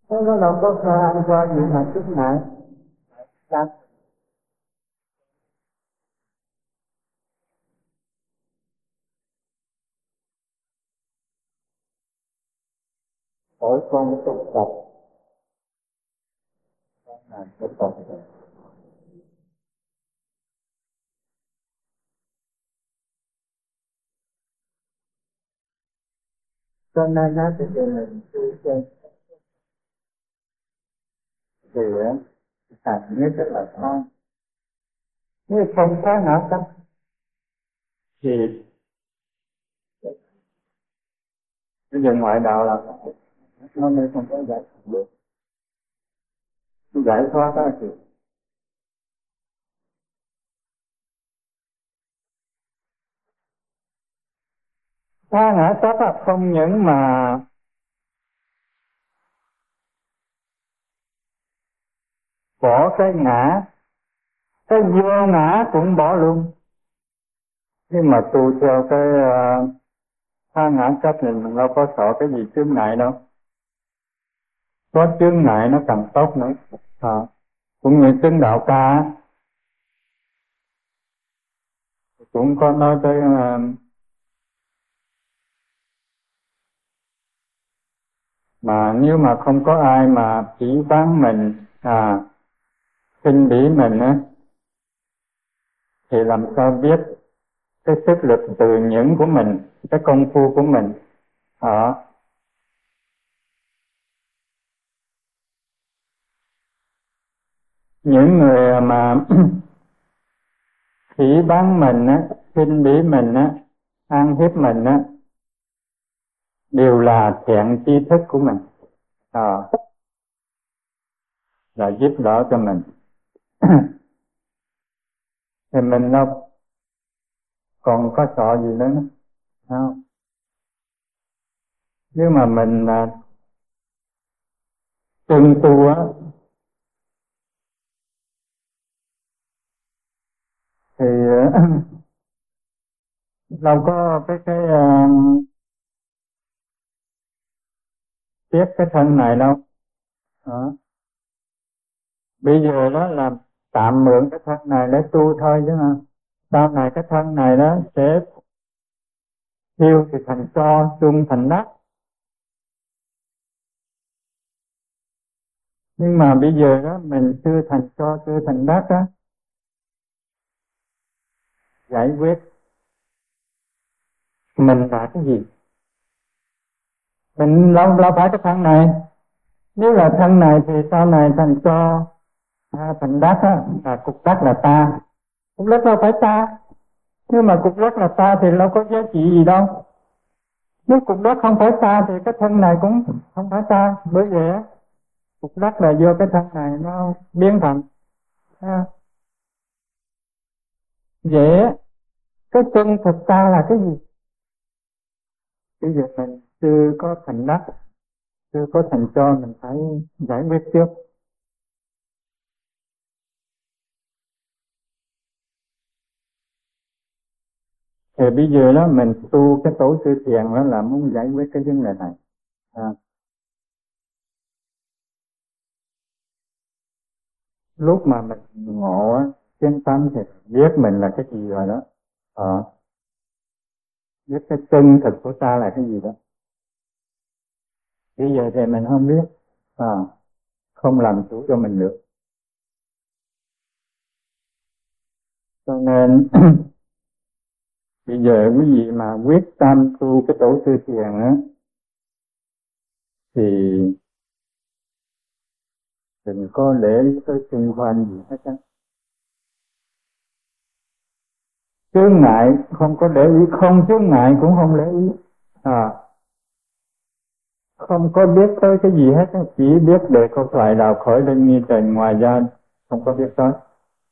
nó đâu có ăn qua gì mà chút ngại. Mỗi con tu tập là tu tập cho nên nó thì mình tu chơi thì thành nhất rất là khó. Nếu không có ngã tâm thì bây giờ ngoại đạo là nó mới không có giải thoát được. Giải thoát đó thì tha ngã chấp không những mà bỏ cái ngã, cái vô ngã cũng bỏ luôn. Nhưng mà tu theo cái tha ngã chấp thì mình đâu có sợ cái gì chướng ngại đâu. Có chướng ngại nó càng tốt nữa. Cũng như chứng đạo ca cũng có nói tới mà nếu mà không có ai mà chỉ bán mình khinh bỉ mình á thì làm sao biết cái sức lực từ những của mình, cái công phu của mình. Những người mà phỉ báng mình á, khinh bỉ mình á, ăn hiếp mình á, đều là thiện tri thức của mình, là giúp đỡ cho mình. Thì mình đâu còn có sợ gì nữa không? Nếu mà mình từng tu á thì đâu có cái tiếc cái thân này đâu. Bây giờ đó là tạm mượn cái thân này để tu thôi chứ mà sau này cái thân này đó sẽ thiêu thì thành tro, chung thành đất. Nhưng mà bây giờ đó mình chưa thành tro, chưa thành đất á, giải quyết mình là cái gì? Mình đâu phải cái thân này. Nếu là thân này thì sau này thành tro, thành đất á, là cục đất là ta. Cục đất đâu phải ta. Nếu mà cục đất là ta thì đâu có giá trị gì đâu. Nếu cục đất không phải ta thì cái thân này cũng không phải ta. Bởi vậy á, cục đất là do cái thân này nó biến thành. Vậy cái chân thực ta là cái gì? Bây giờ mình chưa có thành đất, chưa có thành cho, mình phải giải quyết trước. Thì bây giờ đó mình tu cái tổ sư thiền đó là muốn giải quyết cái vấn đề này. Lúc mà mình ngộ á, chân tâm thì biết mình là cái gì rồi đó. Biết cái chân thực của ta là cái gì đó. Bây giờ thì mình không biết, không làm chủ cho mình được. Cho nên bây giờ quý vị mà quyết tâm tu cái tổ sư thiền á thì đừng có để ý tới xung quanh gì hết á. Chướng ngại không có để ý, không chướng ngại cũng không để ý. Không có biết tới cái gì hết á, chỉ biết đề câu thoại đào khởi lên nghi trần, ngoài ra không có biết tới.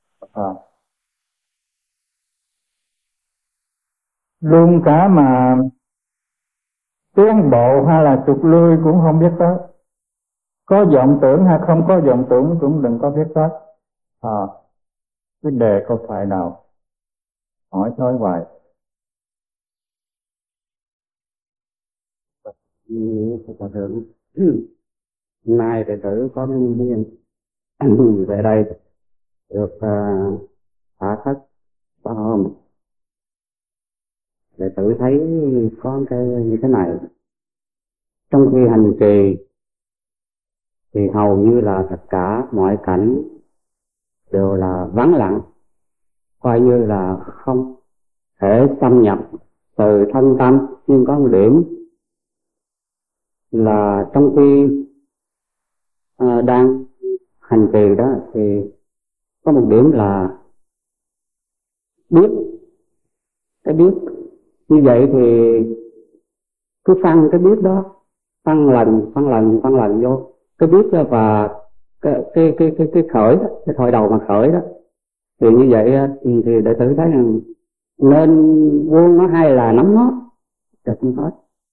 Luôn cả mà tiến bộ hay là sụt lui cũng không biết tới. Có vọng tưởng hay không có vọng tưởng cũng đừng có biết tới. Cái đề câu thoại nào hỏi thôi hoài. Nay đệ tử có duyên về đây được thả thất 3 hôm. Đệ tử thấy có cái như thế này. Trong khi hành trì thì hầu như là tất cả mọi cảnh đều là vắng lặng, coi như là không thể xâm nhập từ thân tâm. Nhưng có một điểm là trong khi đang hành trì đó thì có một điểm là biết. Cái biết như vậy thì cứ phân cái biết đó, phân lần vô cái biết đó, và cái khởi đó, cái thời đầu mà khởi đó, thì như vậy thì đệ tử thấy rằng nên buông nó hay là nắm nó cho không hết.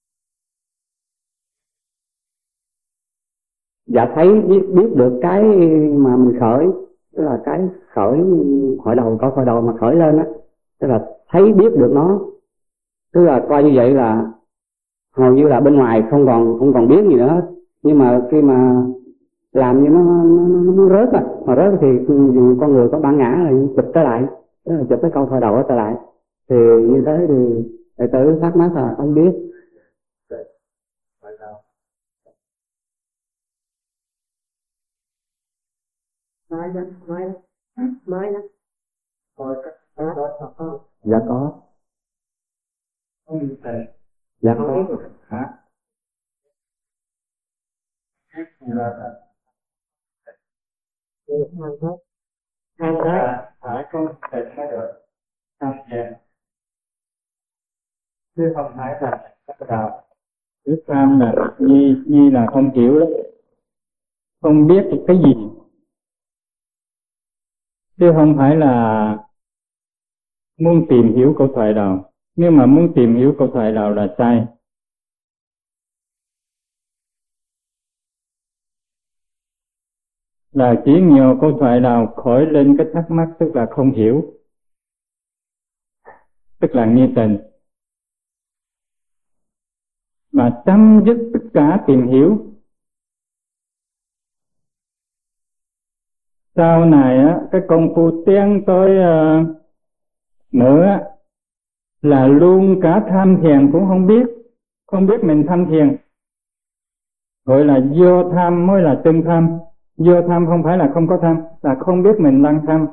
Dạ thấy biết được cái mà mình khởi, tức là cái khởi hồi đầu, có hồi đầu mà khởi lên á, tức là thấy biết được nó, tức là coi như vậy là hầu như là bên ngoài không còn biết gì nữa. Nhưng mà khi mà làm như nó rớt á, mà rớt thì con người có bản ngã là chụp trở lại, tức là chụp cái câu thời đầu đó trở lại. Thì như thế thì đệ tử thắc mắc là không biết nói đó. Dạ có. Dạ có. Hả? Tham đó phải con tịnh mới được. Tham thiền chứ không phải là bắt đầu. Biết tham là nhi là không hiểu đó, không biết được cái gì, chứ không phải là muốn tìm hiểu câu thoại đầu. Nếu mà muốn tìm hiểu câu thoại đầu là sai. Là chỉ nhiều câu thoại đầu khởi lên cái thắc mắc, tức là không hiểu, tức là nghi tình. Mà chấm dứt tất cả tìm hiểu. Sau này á, cái công phu tiến tới nữa là luôn cả tham thiền cũng không biết mình tham thiền. Gọi là vô tham mới là chân tham. Vô tham không phải là không có tham, là không biết mình đang tham.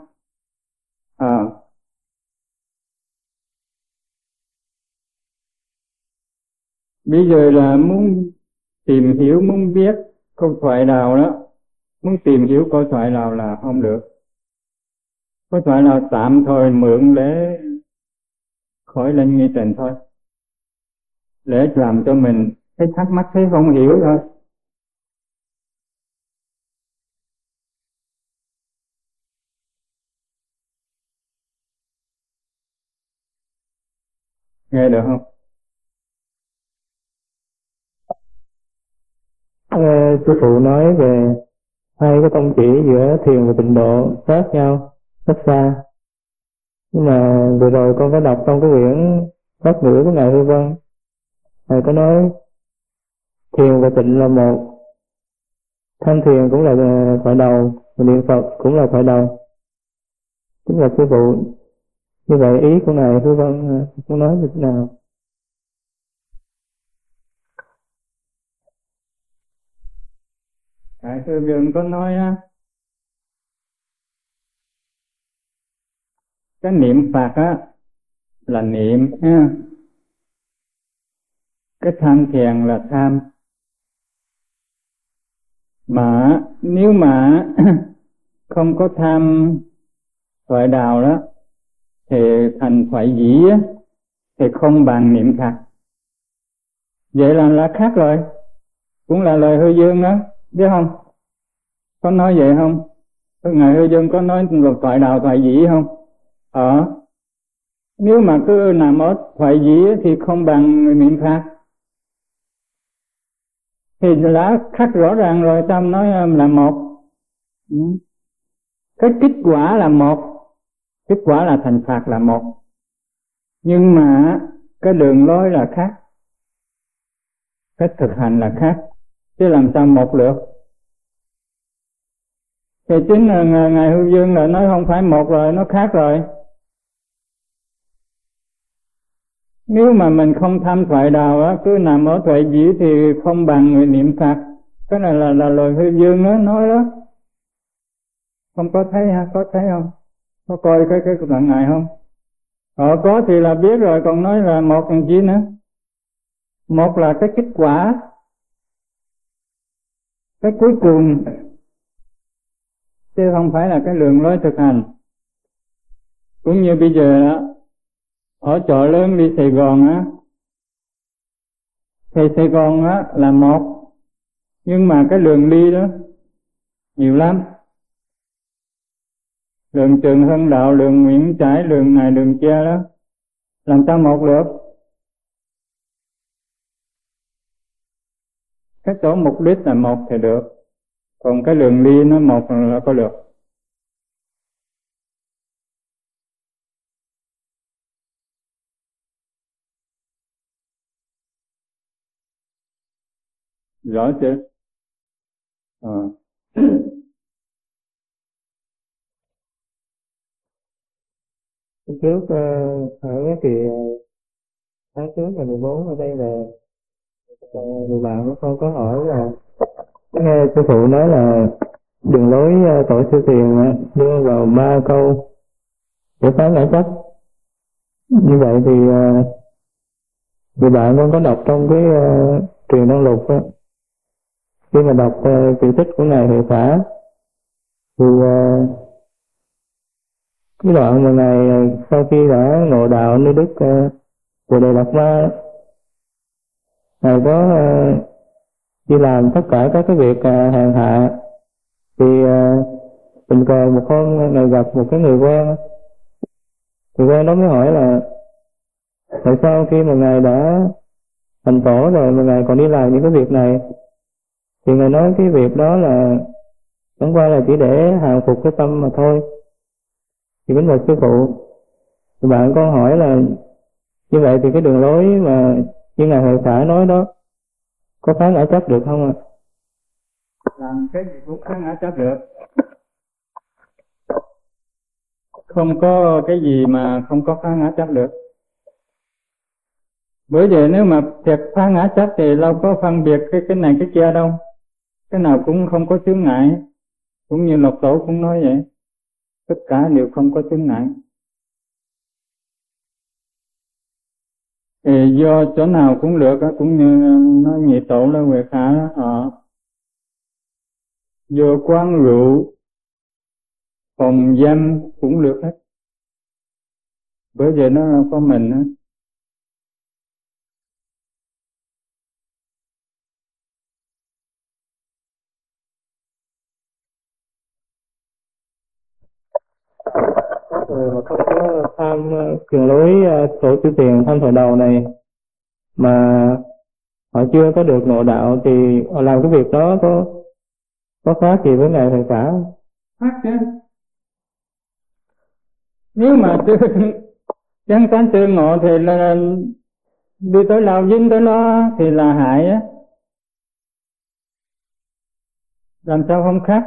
Bây giờ là muốn tìm hiểu, muốn biết câu thoại nào đó, muốn tìm hiểu câu thoại nào là không được. Câu thoại nào tạm thời mượn để khỏi lên nghi tình thôi, để làm cho mình thấy thắc mắc, thấy không hiểu thôi. Nghe được không? Sư phụ nói về hai cái tông chỉ giữa thiền và tịnh độ khác nhau rất xa. Nhưng mà vừa rồi con có đọc trong cái quyển Pháp ngữ của Ngài Hư Vân, Ngài có nói thiền và tịnh là một, tham thiền cũng là thoại đầu, và niệm Phật cũng là thoại đầu. Chính là sư phụ như vậy, ý của Ngài Hư Vân muốn nói như thế nào? Ngài Sư Vân có nói á, cái niệm Phật á là niệm ha, cái tham thiền là tham. Mà nếu mà không có tham thoại đạo đó thì thành thoại dĩ á, thì không bằng niệm Phật. Vậy là khác rồi, cũng là lời Hư Dương đó, biết không? Có nói vậy không? Ngài Hư Dương có nói thoại đạo thoại dĩ không? Nếu mà cứ nằm ở thoại dĩ thì không bằng niệm Phật, thì đã khác rõ ràng rồi, sao nói là một. Cái kết quả là một, kết quả là thành Phật là một, nhưng mà cái đường lối là khác, cái thực hành là khác, chứ làm sao một được. Thì chính là Ngài Hư Dương là nói không phải một rồi, nó khác rồi. Nếu mà mình không tham thoại đạo á, cứ nằm ở thoại dĩ thì không bằng người niệm Phật. Cái này là lời Hư Dương đó, nói đó. Không có thấy ha, có thấy không? Có coi cái đoạn này không? Có thì là biết rồi, còn nói là một còn gì nữa? Một là cái kết quả, cái cuối cùng, chứ không phải là cái đường lối thực hành. Cũng như bây giờ đó, ở chợ lớn đi Sài Gòn á, thì Sài Gòn á là một, nhưng mà cái đường đi đó nhiều lắm. Đường Trường Hưng Đạo, đường Nguyễn Trãi, đường này đường kia đó, làm sao một được? Cái chỗ mục đích là một thì được, còn cái đường đi nó một là có được. Rõ chưa? Trước ở cái kỳ tháng trước ngày 14 ở đây là người bạn của con có hỏi là nghe sư phụ nói là đường lối tổ sư thiền đưa vào 3 câu để phá ngã chấp. Như vậy thì người bạn con có đọc trong cái truyền năng lục á, khi mà đọc sự tích của ngài Huệ Phả thì cái đoạn mà ngài sau khi đã ngộ đạo nơi đức Bồ Đề Đạt Ma, ngài có đi làm tất cả các cái việc hèn hạ, thì tình cờ một hôm ngài gặp một cái người quen đó mới hỏi là tại sao khi mà ngài đã thành tổ rồi mà ngài còn đi làm những cái việc này. Thì ngài nói cái việc đó là chẳng qua là chỉ để hàng phục cái tâm mà thôi. Thì kính bạch sư phụ, thì bạn con hỏi là như vậy thì cái đường lối mà như ngài Huệ Phả nói đó có phá ngã chấp được không ạ? Làm cái gì cũng phá ngã chấp được, không có cái gì mà không có phá ngã chấp được. Bởi vậy nếu mà thiệt phá ngã chấp thì đâu có phân biệt cái này cái kia đâu, cái nào cũng không có chướng ngại. Cũng như Lộc Tổ cũng nói vậy, tất cả đều không có chướng ngại. Thì do chỗ nào cũng được, cũng như nói Nhị Tổ là Huệ Khả đó, vô quán rượu phòng dâm cũng được hết. Bởi vậy nó là có mình đó. Mà không có tham đường lối tổ sư thiền tham thời đầu này mà họ chưa có được ngộ đạo thì họ làm cái việc đó có khác gì với ngài Huệ Phả không? Khác chứ. Nếu mà chân tánh tự ngộ thì là đi tới lao dính tới nó thì là hại á, làm sao không khác.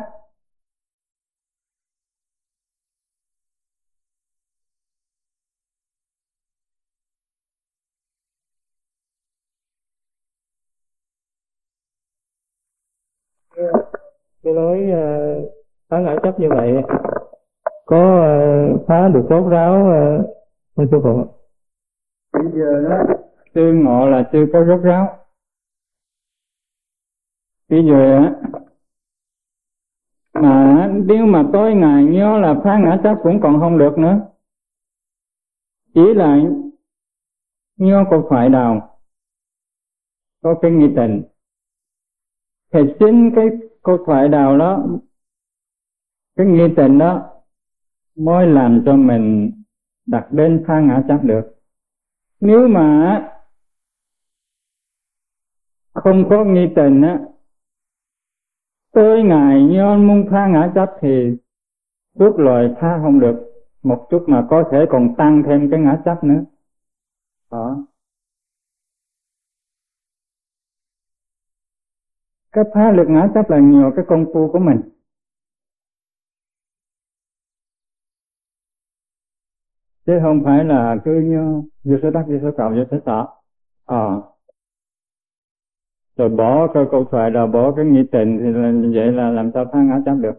Cái lối phá ngã chấp như vậy có phá được rốt ráo không sư phụ? Bây giờ đó tư ngộ là chưa có rốt ráo. Bây giờ á mà nếu mà tối ngày nhớ là phá ngã chấp cũng còn không được nữa, chỉ là nhớ có phải đạo, có cái nghi tình, thì chính cái câu thoại đạo đó, cái nghi tình đó mới làm cho mình đặt đến phá ngã chấp được. Nếu mà không có nghi tình á, tới ngày nhớ muốn phá ngã chấp thì suốt lời phá không được, một chút mà có thể còn tăng thêm cái ngã chấp nữa đó. Cái phá lực ngã chấp là nhiều cái công phu của mình. chứ không phải là cứ như vô số đắc vô số cầu vô số sở. Rồi bỏ cái câu thoại rồi bỏ cái nghĩa tình thì là như vậy là làm sao phá ngã chấp được.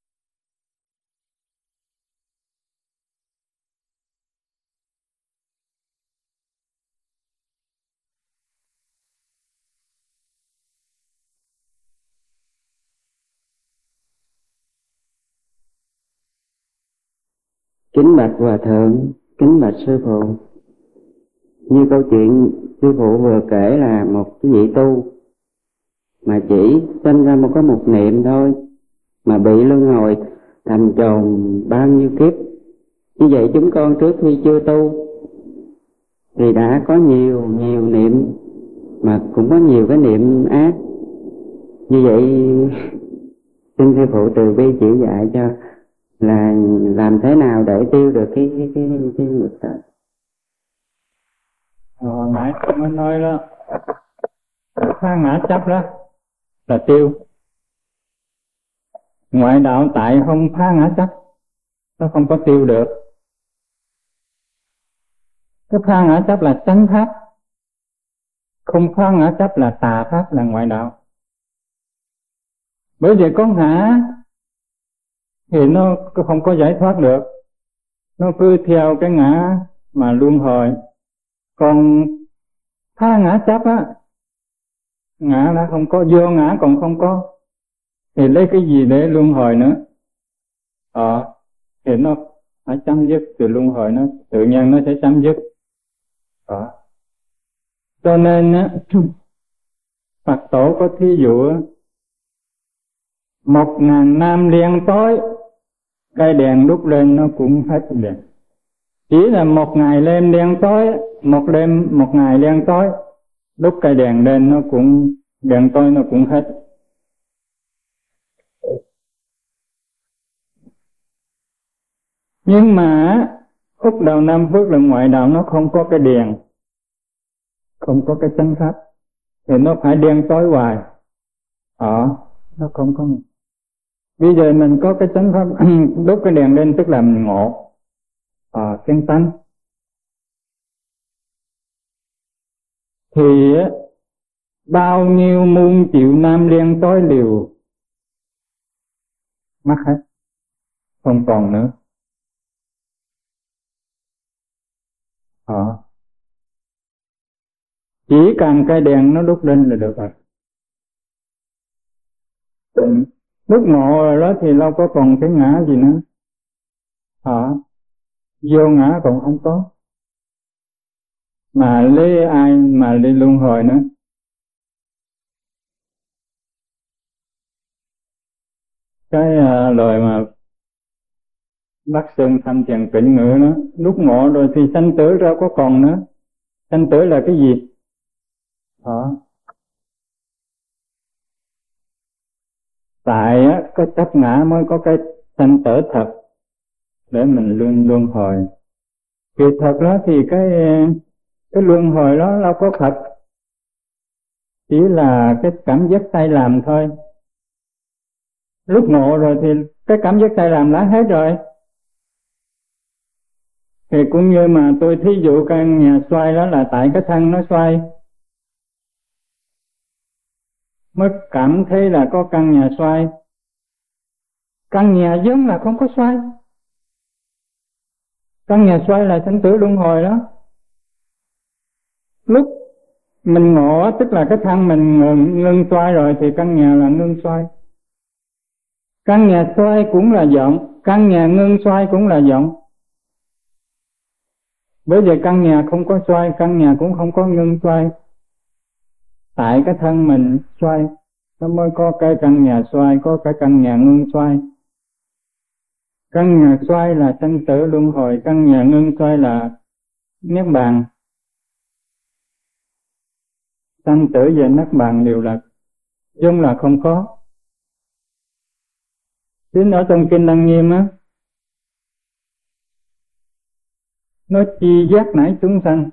Kính bạch Hòa Thượng, kính bạch Sư Phụ. Như câu chuyện Sư Phụ vừa kể là một cái vị tu mà chỉ sinh ra có một niệm thôi mà bị luân hồi thành tròn bao nhiêu kiếp. Như vậy chúng con trước khi chưa tu thì đã có nhiều niệm mà cũng có nhiều cái niệm ác. Như vậy xin Sư Phụ từ bi chỉ dạy cho là làm thế nào để tiêu được cái nghiệp đó. Hồi nãy tôi mới nói đó, phá ngã chấp đó là tiêu. Ngoại đạo tại không phá ngã chấp, nó không có tiêu được. Cái phá ngã chấp là chánh pháp, không phá ngã chấp là tà pháp, là ngoại đạo. Bởi vì có ngã thì nó không có giải thoát được, nó cứ theo cái ngã mà luân hồi. Còn phá ngã chấp á, ngã đã không có, vô ngã còn không có, thì lấy cái gì để luân hồi nữa? Thì nó phải chấm dứt từ luân hồi, nó tự nhiên nó sẽ chấm dứt. Cho nên á, Phật tổ có thí dụ 1000 năm liên tối, cây đèn đúc lên nó cũng hết đèn. Chỉ là một ngày lên đen tối, một ngày đen tối, đúc cây đèn lên nó cũng đèn tối, nó cũng hết. Nhưng mà Úc Đầu Nam Phước là ngoại đạo, nó không có cái đèn, không có cái chánh pháp, thì nó phải đen tối hoài. Nó không có. Bây giờ mình có cái chánh pháp đốt cái đèn lên, tức là mình ngộ chân tánh. Thì bao nhiêu muôn triệu năm đen tối đều mất hết, không còn nữa. Chỉ cần cây đèn nó đốt lên là được rồi. Lúc ngộ rồi đó thì đâu có còn cái ngã gì nữa. Vô ngã còn không có, mà lấy ai mà đi luân hồi nữa. Cái lời mà Bác Sơn Thâm Tràng Tịnh ngữ đó, lúc ngộ rồi thì sanh tử đâu có còn nữa. Sanh tử là cái gì? Tại có chấp ngã mới có cái sanh tử thật để mình luân hồi. Kỳ thật đó thì cái luân hồi đó đâu có thật, chỉ là cái cảm giác sai lầm thôi. Lúc ngộ rồi thì cái cảm giác sai lầm đã hết rồi. Thì cũng như mà tôi thí dụ căn nhà xoay đó là tại cái thân nó xoay, mới cảm thấy là có căn nhà xoay. Căn nhà vốn là không có xoay. Căn nhà xoay là sanh tử luân hồi đó. Lúc mình ngộ tức là cái thân mình ngưng xoay rồi thì căn nhà là ngưng xoay. Căn nhà xoay cũng là vọng, căn nhà ngưng xoay cũng là vọng. Bởi vì căn nhà không có xoay, căn nhà cũng không có ngưng xoay. Tại cái thân mình xoay, nó mới có cái căn nhà xoay, có cái căn nhà ngưng xoay. Căn nhà xoay là sanh tử luân hồi, căn nhà ngưng xoay là niết bàn. Sanh tử và niết bàn đều là vốn là không có. Đến ở trong Kinh Lăng Nghiêm á, nó chi giác nảy chúng sanh.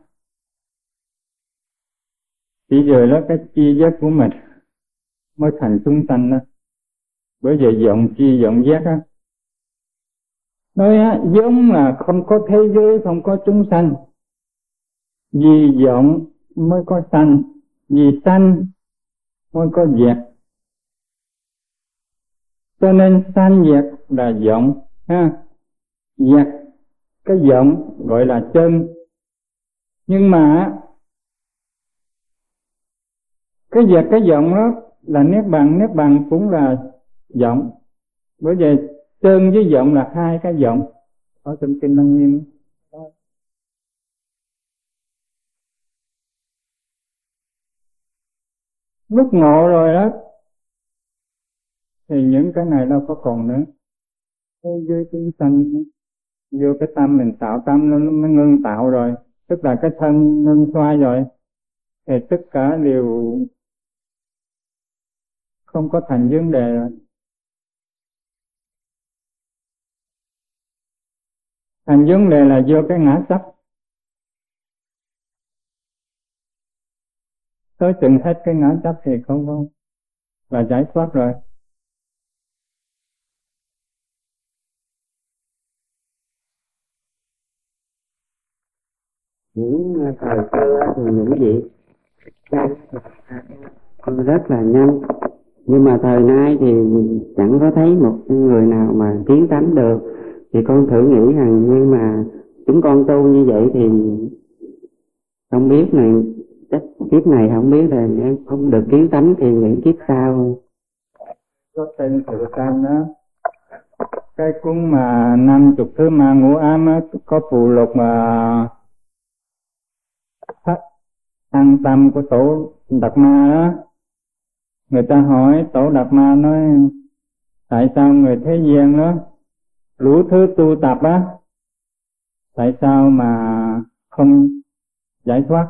Chỉ giờ đó cái chi giác của mình mới thành chúng sanh đó. Bởi vì vọng chi vọng giác á, Nói giống là không có thế giới, không có chúng sanh. Vì vọng mới có sanh, vì sanh mới có diệt. Cho nên sanh diệt là vọng ha. Diệt cái vọng gọi là chân. Nhưng mà cái diệt cái vọng đó là niết bàn cũng là vọng. Bởi vậy chân với vọng là hai cái vọng. Ở trong kinh Lăng Nghiêm. Lúc ngộ rồi đó thì những cái này đâu có còn nữa. Thế giới chúng sanh vô cái tâm mình tạo, tâm nó mới ngưng tạo rồi, tức là cái thân ngưng xoay rồi, thì tất cả đều không có thành vấn đề rồi. Thành vấn đề là vô cái ngã chấp. Tới chừng hết cái ngã chấp thì không có, là giải thoát rồi. Những thời xưa thì những gì rất là nhanh, nhưng mà thời nay thì chẳng có thấy một người nào mà tiến tánh được. Thì con thử nghĩ rằng nhưng mà chúng con tu như vậy thì không biết là chắc kiếp này không biết là không được kiến tánh thì những kiếp sau. Có tên tự tam đó, cái cuốn mà 50 thứ ma ngũ ám á, có phụ lục mà an tâm của tổ Đạt Ma đó. Người ta hỏi tổ Đạt Ma nói tại sao người thế gian đó đủ thứ tu tập á, tại sao mà không giải thoát,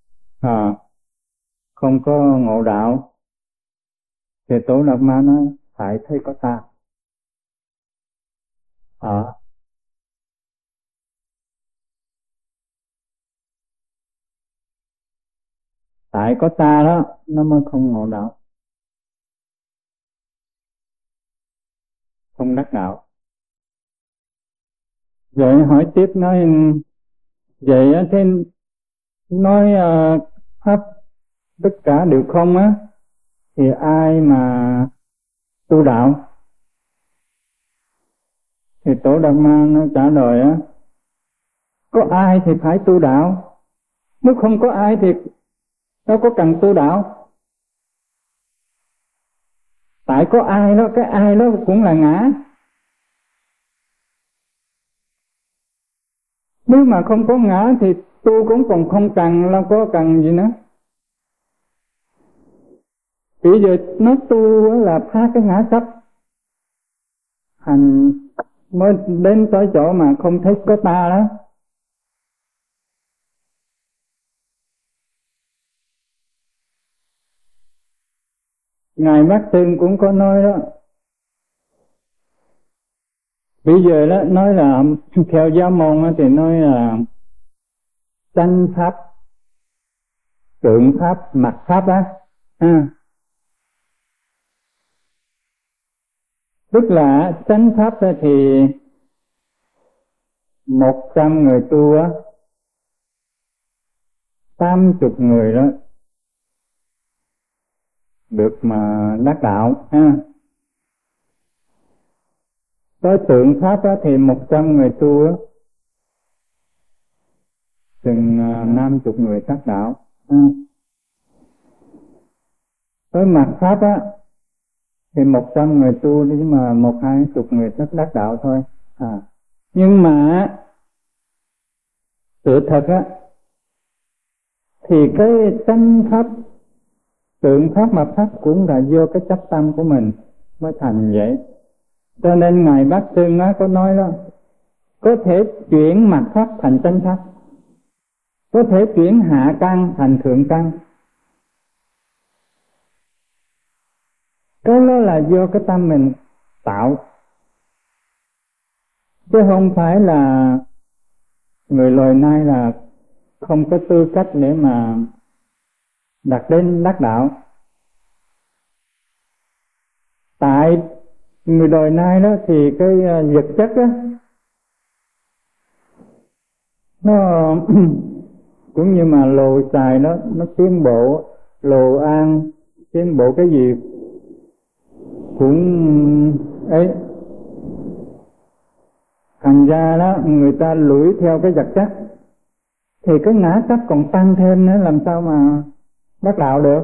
không có ngộ đạo? Thì tổ Đạt Ma nói tại thấy có ta. Tại có ta đó nó mới không ngộ đạo, không đắc đạo. Rồi hỏi tiếp nói vậy á, thế nói pháp tất cả đều không á, thì ai mà tu đạo? Thì tổ Đạt Ma nó trả lời á, có ai thì phải tu đạo, nếu không có ai thì đâu có cần tu đạo. Tại có ai đó, cái ai đó cũng là ngã. Nếu mà không có ngã thì tu cũng còn không cần, đâu có cần gì nữa. Bây giờ nó tu là phá cái ngã chấp, hành mới đến tới chỗ mà không thấy có ta đó. Ngài Bát Tương cũng có nói đó. Bây giờ đó nói là theo giáo môn thì nói là chánh pháp, tượng pháp, mặt pháp á. Tức là chánh pháp đó thì 100 người tu á, 80 người đó được mà đắc đạo ha. Tới tượng pháp á thì 100 người tu á, chừng 50 người đắc đạo ha. Tới mặt pháp á thì 100 người tu nhưng mà 1-20 người đắc đạo thôi. Nhưng mà sự thật á thì cái chánh pháp, tượng pháp, mặt pháp cũng là vô cái chấp tâm của mình mới thành vậy. Cho nên Ngài Bát Tương có nói đó, có thể chuyển mặt pháp thành chánh pháp, có thể chuyển hạ căn thành thượng căn. Cái đó là do cái tâm mình tạo, chứ không phải là người loài nay là không có tư cách để mà đạt đến đắc đạo. Tại người đời nay đó thì cái vật chất á nó cũng như mà lồ xài nó tiến bộ, lồ an tiến bộ cái gì cũng ấy, thành ra đó người ta lủi theo cái vật chất thì cái ngã chấp còn tăng thêm nữa, làm sao mà đắc đạo được.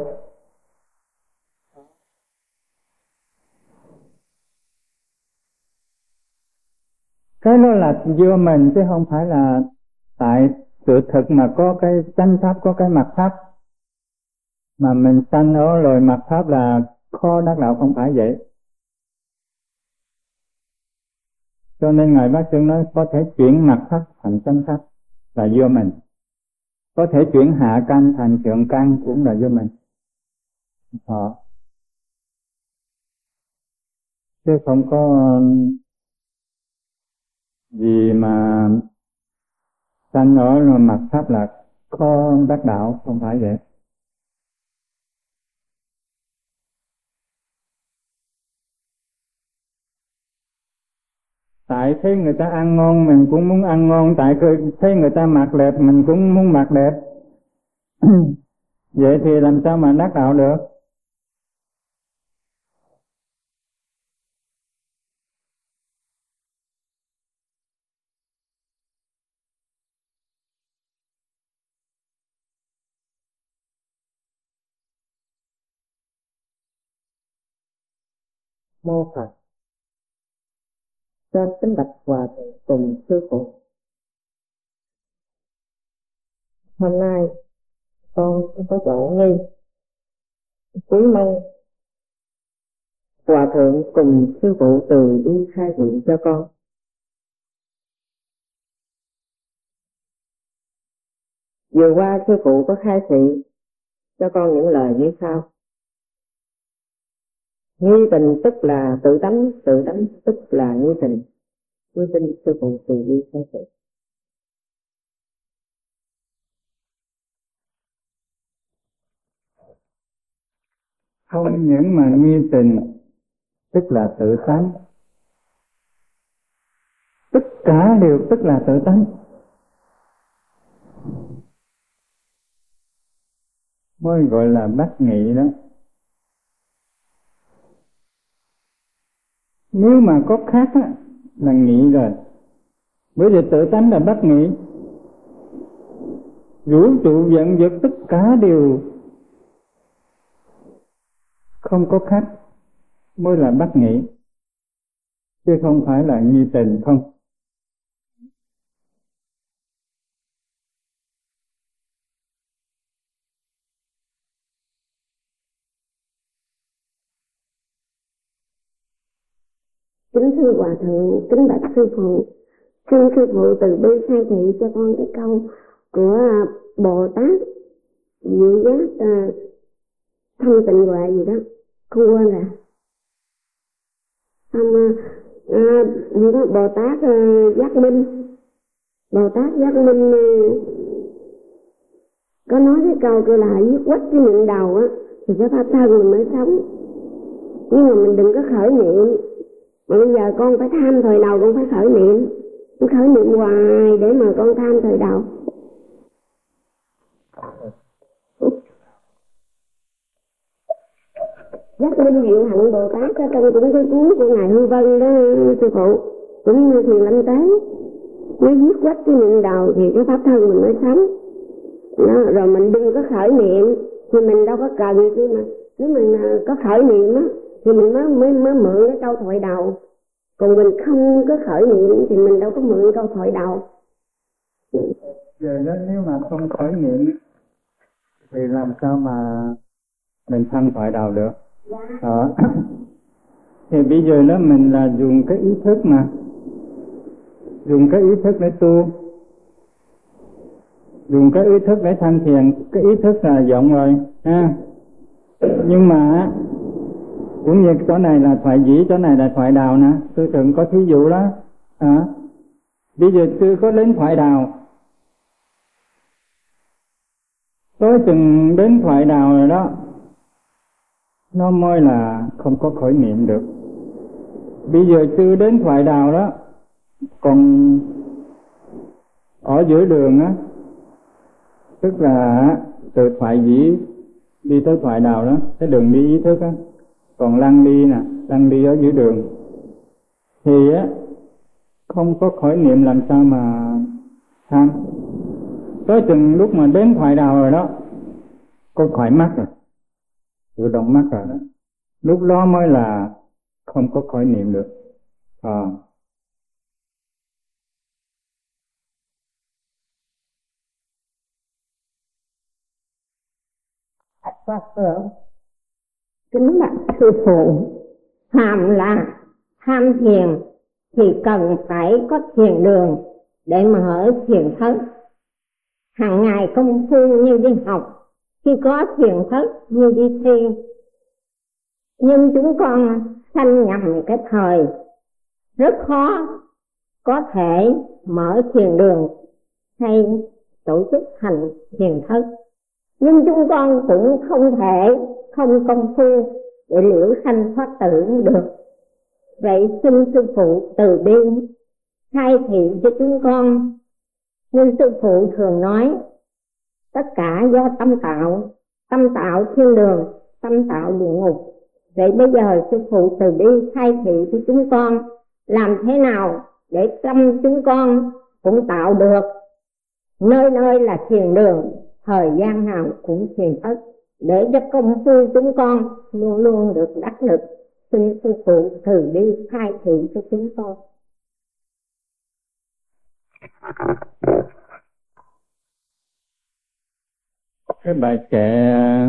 Cái đó là do mình chứ không phải là tại sự thực mà có cái chánh pháp, có cái mặt pháp mà mình sanh ở rồi mặt pháp là khó đắc đạo, không phải vậy. Cho nên Ngài Bác Sư nói có thể chuyển mặt pháp thành chánh pháp là do mình, có thể chuyển hạ căn thành thượng căn cũng là do mình. Chứ không có gì mà sanh ở rồi mặt pháp là khó đắc đạo, không phải vậy. Tại thấy người ta ăn ngon mình cũng muốn ăn ngon, tại thấy người ta mặc đẹp mình cũng muốn mặc đẹp. Vậy thì làm sao mà đắc đạo được? Mô Phật. Cho kính bạch Hòa Thượng cùng sư phụ. Hôm nay con có chỗ nghi, kính mong Hòa Thượng cùng sư phụ từ bi khai thị cho con. Vừa qua sư phụ có khai thị cho con những lời như sau. Nghi tình tức là tự tánh, tự tánh tức là nghi tình. Quý xin sư phụ từ bi khai thị. Không những mà nghi tình tức là tự tánh, tất cả đều tức là tự tánh, mới gọi là bát nghị đó. Nếu mà có khác á, là nghị rồi. Bởi vì tự tánh là bát nghị, vũ trụ vạn vật tất cả đều không có khác mới là bát nghị, chứ không phải là nghi tình không. Kính thưa Hòa Thượng, kính bạch sư phụ, xin sư phụ từ bi khai thị cho con cái câu của Bồ Tát Diệu Giác Thanh Tịnh Huệ gì đó, con quên rồi. Những cái Bồ Tát Giác Minh, Bồ Tát Giác Minh có nói cái câu kia là giết quách cái miệng đầu á thì cái pháp thân mình mới sống. Nhưng mà mình đừng có khởi niệm. Mà bây giờ con phải tham thời đầu, con phải khởi niệm. Con khởi niệm hoài để mà con tham thời đầu. Giác Minh Diệu Hạnh Bồ Tát ở trong cũng cái cuốn của Ngài Hư Vân đó sư phụ, cũng như Thiền Lâm Tế. Nếu giết quách cái miệng đầu thì cái pháp thân mình mới sống. Đó, rồi mình đừng có khởi niệm thì mình đâu có cần, chứ mà nếu mình có khởi niệm á thì mình mới mượn cái câu thoại đầu. Còn mình không có khởi niệm thì mình đâu có mượn câu thoại đầu. Giờ đó nếu mà không khởi niệm thì làm sao mà mình thân thoại đầu được? Thì bây giờ đó mình là dùng cái ý thức mà, dùng cái ý thức để tu, dùng cái ý thức để thanh thiền, cái ý thức là rộng rồi ha. Nhưng mà cũng như chỗ này là thoại dĩ, chỗ này là thoại đào nè, tôi từng có thí dụ đó. Bây giờ tôi có đến thoại đào, tối chừng đến thoại đào rồi đó, nó mới là không có khởi niệm được. Bây giờ chưa đến thoại đào đó, còn ở giữa đường á, tức là từ thoại dĩ đi tới thoại đạo đó, cái đường đi ý thức á, còn lăng đi nè, lăng đi ở giữa đường thì á không có khởi niệm làm sao mà tham. Tới chừng lúc mà đến thoại đạo rồi đó, có khỏi mắt rồi, tự động mắt rồi đó, lúc đó mới là không có khởi niệm được. Pháp tượng kính bạch sư phụ, tham là tham thiền thì cần phải có thiền đường để mở thiền thất. Hàng ngày công phu như đi học, khi có thiền thất như đi thi. Nhưng chúng con sanh nhầm cái thời rất khó có thể mở thiền đường hay tổ chức thành thiền thất. Nhưng chúng con cũng không thể không công phu để liễu sanh thoát tử được. Vậy xin sư phụ từ bi khai thị cho chúng con. Như sư phụ thường nói, tất cả do tâm tạo thiên đường, tâm tạo địa ngục. Vậy bây giờ sư phụ từ bi khai thị cho chúng con làm thế nào để tâm chúng con cũng tạo được nơi nơi là thiền đường, thời gian nào cũng thiền thất, để cho công phu chúng con luôn luôn được đắc lực. Xin sư phụ từ bi khai thị cho chúng con. Cái bài kệ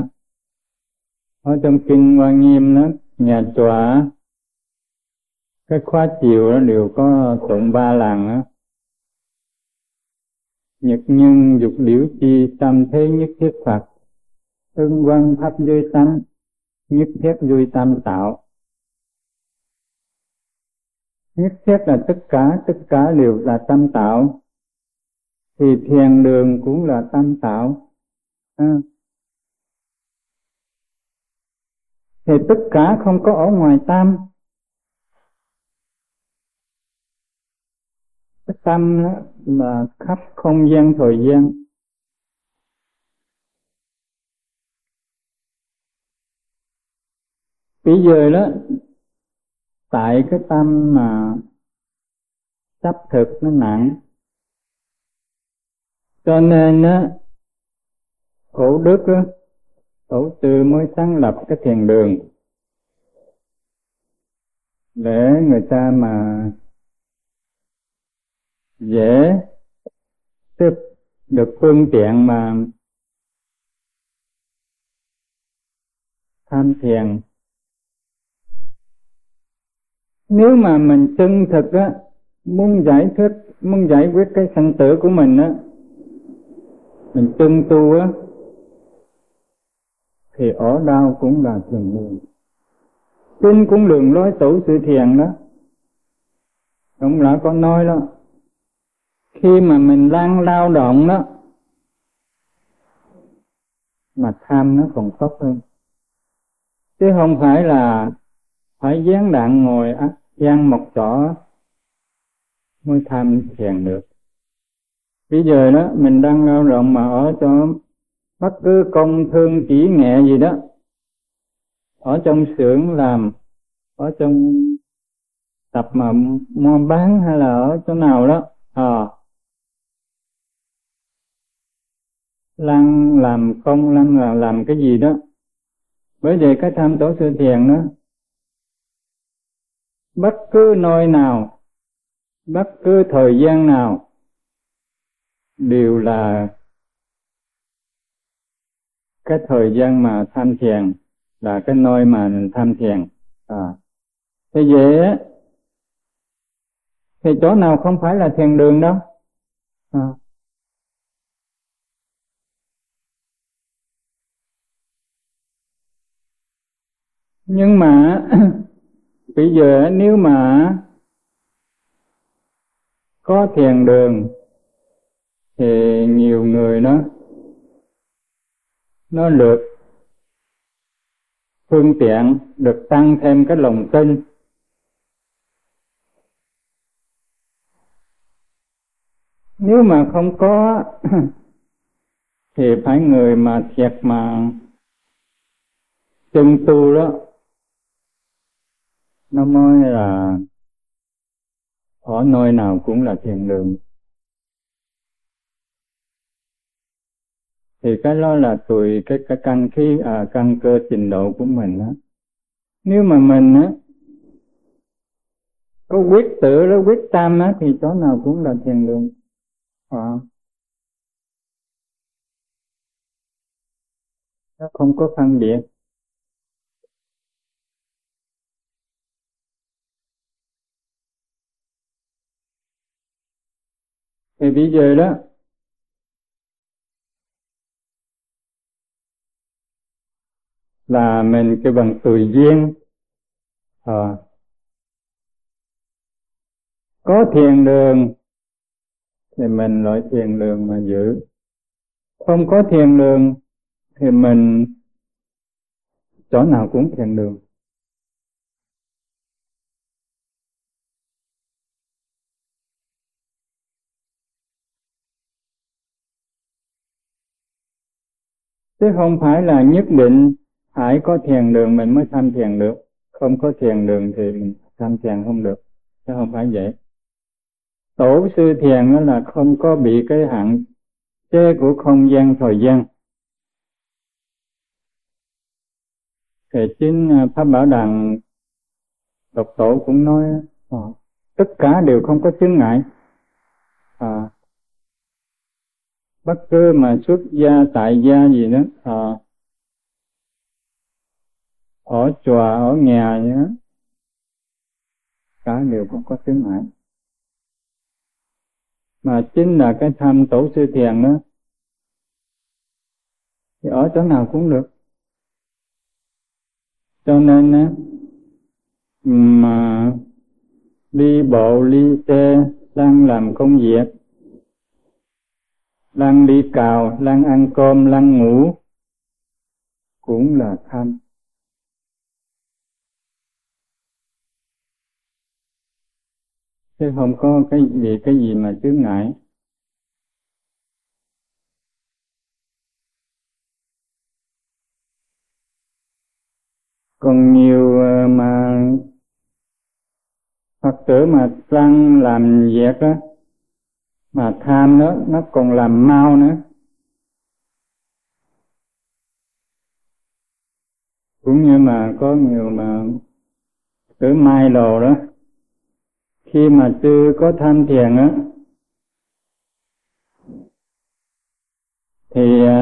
ở trong kinh Hoa Nghiêm đó, nhà chùa cái khóa chiều đó đều có tụng 3 lần đó. Nhật nhân dục điểu chi, tâm thế nhất thiết Phật, ưng văn pháp duy tánh, nhất thiết duy tam tạo. Nhất thiết là tất cả đều là tam tạo, thì thiền đường cũng là tam tạo. Thì tất cả không có ở ngoài tam. Cái tâm đó là khắp không gian thời gian. Bây giờ đó, tại cái tâm mà chấp thực nó nặng, cho nên á, Cổ Đức á, Tổ sư mới sáng lập cái thiền đường để người ta mà dễ tiếp được phương tiện mà tham thiền. Nếu mà mình chân thực á, muốn giải quyết cái sanh tử của mình á, mình chân tu á, thì ở đâu cũng là thiền đường. Kinh cũng đường lối tổ sư thiền đó, ông đã có nói đó, khi mà mình đang lao động đó mà tham nó còn tốt hơn, chứ không phải là phải gián đoạn ngồi gian một chỗ mới tham thiền được. Bây giờ đó mình đang lao động mà ở cho bất cứ công thương chỉ nghệ gì đó, ở trong xưởng làm, ở trong tập mà mua bán hay là ở chỗ nào đó, lăng làm công, lăng là làm cái gì đó. Bởi vậy cái tham tổ sư thiền đó, bất cứ nơi nào, bất cứ thời gian nào đều là cái thời gian mà tham thiền, là cái nơi mà tham thiền. Thế vậy á, thì chỗ nào không phải là thiền đường đâu. Nhưng mà bây giờ nếu mà có thiền đường thì nhiều người nó được phương tiện, được tăng thêm cái lòng tin. Nếu mà không có thì phải người mà thiệt mà chân tu đó, nó mới là ở nơi nào cũng là thiền đường. Thì cái đó là tùy cái căn cơ trình độ của mình đó. Nếu mà mình á có quyết tự đó, quyết tâm á, thì chỗ nào cũng là thiền đường. Nó không có phân biệt. Thì bây giờ đó là mình cái bằng tùy duyên. Có thiền đường thì mình loại thiền đường mà giữ. Không có thiền đường thì mình chỗ nào cũng thiền đường. Chứ không phải là nhất định phải có thiền đường mình mới tham thiền được. Không có thiền đường thì mình tham thiền không được. Chứ không phải vậy. Tổ sư thiền đó là không có bị cái hạn chế của không gian thời gian. Thì chính Pháp Bảo Đàn Độc Tổ cũng nói tất cả đều không có chướng ngại. Bất cứ mà xuất gia tại gia gì đó, ở chùa ở nhà gì đó, cả đều không có chướng ngại. Mà chính là cái tham tổ sư thiền đó, thì ở chỗ nào cũng được. Cho nên á, mà đi bộ, đi xe, đang làm công việc, đang đi cào, đang ăn cơm, đang ngủ, cũng là tham. Chứ không có cái gì mà chướng ngại. Còn nhiều mà Phật tử mà đang làm việc á, mà tham nó còn làm mau nữa. Cũng như mà có nhiều mà tử mai đồ đó, khi mà chưa có tham thiền á, thì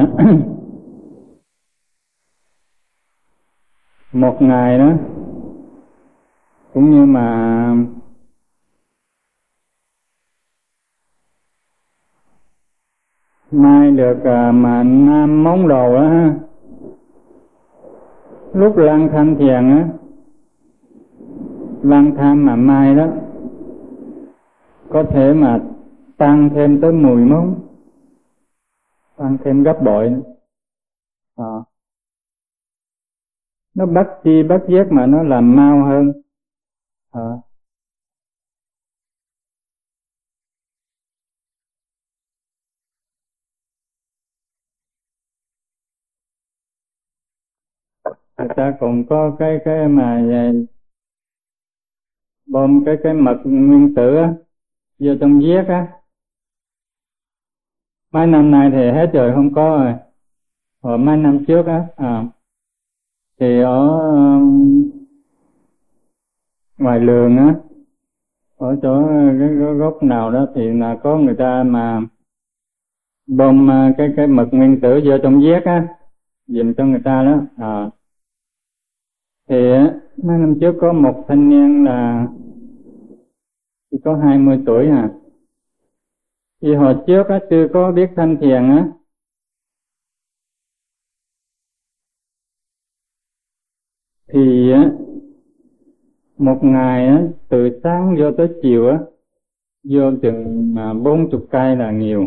một ngày đó, cũng như mà mai được mà nam món đồ đó, lúc lang tham thiền á, lang tham mà mai đó, có thể mà tăng thêm tới 10 món, tăng thêm gấp bội nữa. Nó bất chi bất giác mà nó làm mau hơn. Người ta còn có cái mà bơm cái mật nguyên tử á, vô trong viết á. Mấy năm nay thì hết rồi, không có rồi. Hồi mấy năm trước á, thì ở ngoài lường á, ở chỗ cái gốc nào đó thì là có người ta mà bơm cái mật nguyên tử vô trong viết á, dùm cho người ta đó. Thì mấy năm trước có một thanh niên là chỉ có 20 tuổi Vì hồi trước á, chưa có biết thanh thiền á, thì một ngày á, từ sáng vô tới chiều á, vô chừng 40 cây là nhiều.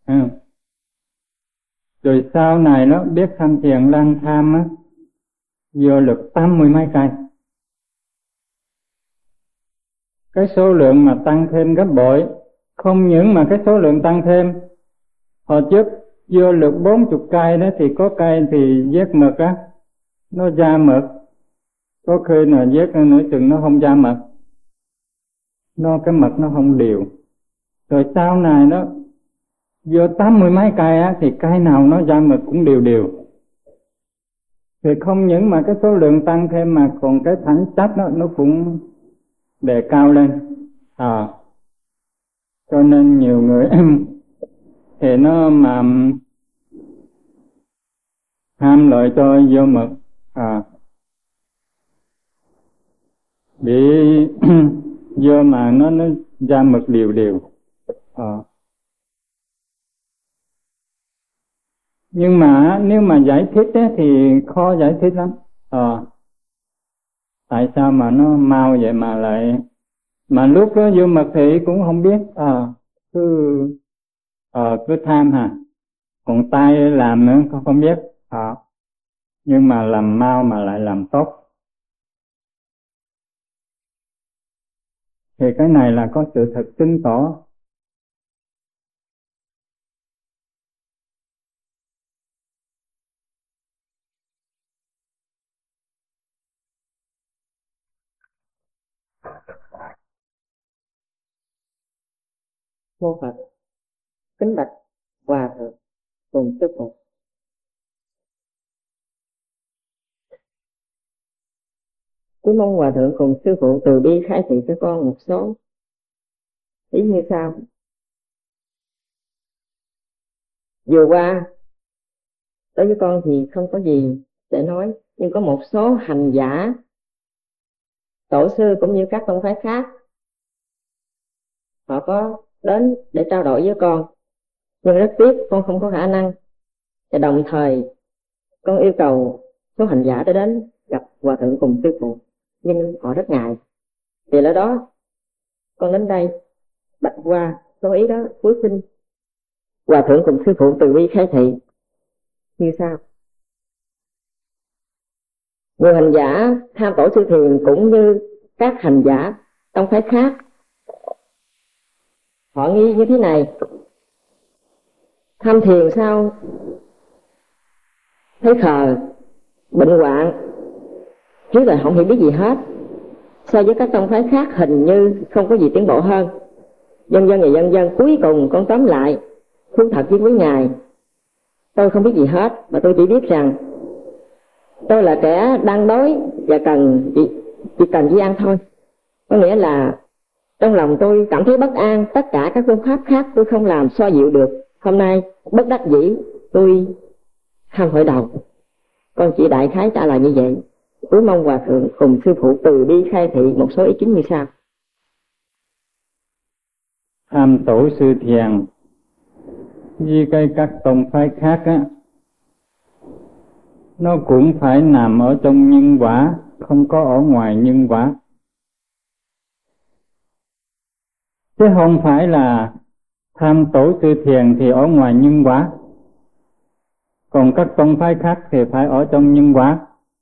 Rồi sau này nó biết thanh thiền lang tham á, vô được 80 mấy cây. Cái số lượng mà tăng thêm gấp bội, Không những mà cái số lượng tăng thêm, hồi trước vô được 40 cây đó thì có cây thì vét mực á, nó ra mực, có khi là vét nửa chừng nó không ra mực, cái mực nó không đều. Rồi sau này nó vô 80 mấy cây á thì cây nào nó ra mực cũng đều đều. Thì không những mà cái số lượng tăng thêm mà còn cái phẩm chất nó cũng đề cao lên. Cho nên nhiều người thì nó mà ham lợi cho vô mực, bị vô mà nó ra mực đều đều. Nhưng mà nếu mà giải thích ấy, thì khó giải thích lắm. Tại sao mà nó mau vậy mà lại, mà lúc đó vô mực thì cũng không biết, cứ tham hả, còn tay làm nữa không biết. Nhưng mà làm mau mà lại làm tốt. Thì cái này là có sự thật chứng tỏ. Mô Phật. Kính bạch Hòa thượng cùng sư phụ. Kính mong Hòa thượng cùng sư phụ từ bi khai thị cho con một số ý như sau. Vừa qua đối với con thì không có gì để nói, nhưng có một số hành giả, tổ sư cũng như các tông phái khác, họ có đến để trao đổi với con, nhưng rất tiếc con không có khả năng. Và đồng thời con yêu cầu số hành giả đã đến gặp Hòa thượng cùng sư phụ, nhưng họ rất ngại. Vì lẽ đó con đến đây bạch qua số ý đó, cuối xin Hòa thượng cùng sư phụ từ bi khai thị như sau. Người hành giả tham tổ sư thiền cũng như các hành giả tông phái khác, họ nghi như thế này: tham thiền sao thấy khờ, bệnh hoạn, chứ là không hiểu biết gì hết. So với các tông phái khác hình như không có gì tiến bộ hơn. Vân vân. Cuối cùng con tóm lại thú thật với quý ngài, tôi không biết gì hết, mà tôi chỉ biết rằng tôi là kẻ đang đói và chỉ cần chỉ ăn thôi. Có nghĩa là trong lòng tôi cảm thấy bất an, tất cả các phương pháp khác tôi không làm xoa dịu được. Hôm nay bất đắc dĩ tôi ham hội đầu. Con chỉ đại khái trả lời như vậy. Cuối mong Hòa thượng cùng sư phụ từ bi khai thị một số ý chính như sau. Tham tổ sư thiền với các tông phái khác á, nó cũng phải nằm ở trong nhân quả, không có ở ngoài nhân quả. Chứ không phải là tham tổ sư thiền thì ở ngoài nhân quả, còn các tông phái khác thì phải ở trong nhân quả.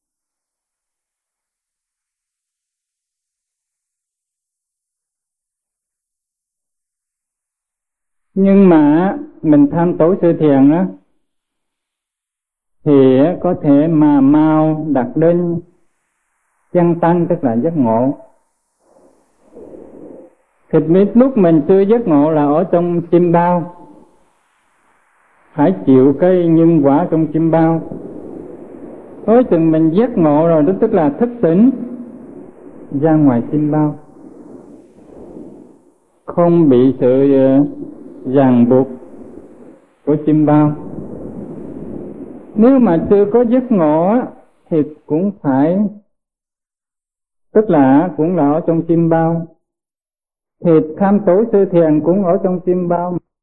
Nhưng mà mình tham tổ sư thiền á thì có thể mà mau đạt đến chân tăng, tức là giác ngộ. Thì lúc mình chưa giác ngộ là ở trong chim bao, phải chịu cái nhân quả trong chim bao. Tới chừng mình giác ngộ rồi đó, tức là thức tỉnh ra ngoài chim bao, không bị sự ràng buộc của chim bao. Nếu mà chưa có giác ngộ thì cũng phải, tức là cũng là ở trong chim bao. Thì tham tổ sư thiền cũng ở trong chim bao.